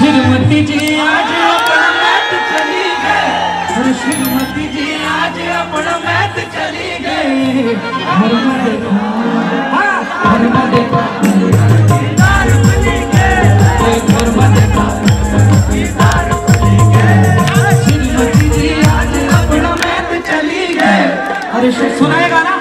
श्रीमती जी आज अपना मैत चली गए, श्रीमती जी आज अपना मैत चली गए। घर में देखा, घर में देखा दीदार खुली गए, घर में देखा दीदार खुली गए। श्रीमती जी आज अपना मैत चली गए। अरे सुनाएगा ना?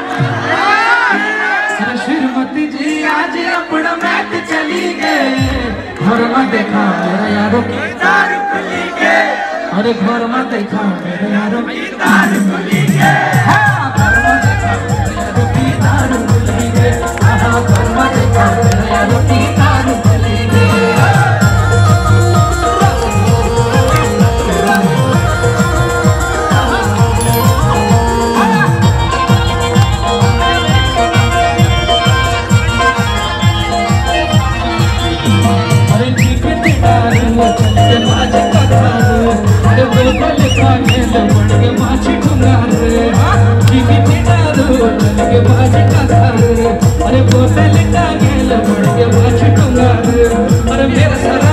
श्रीमती जी आज अपना मैत चली गए। घर में देखा मेरे यारों की दार खुली गए। अरे घर में देखा मेरे यारों की दार खुली गए। घर में देखा मेरे यारों की दार खुली गए। घर में देखा मेरे यारों की दार खुली गए। अरे बोतल का गेल बढ़ के माछ टुंगार। अरे मेरा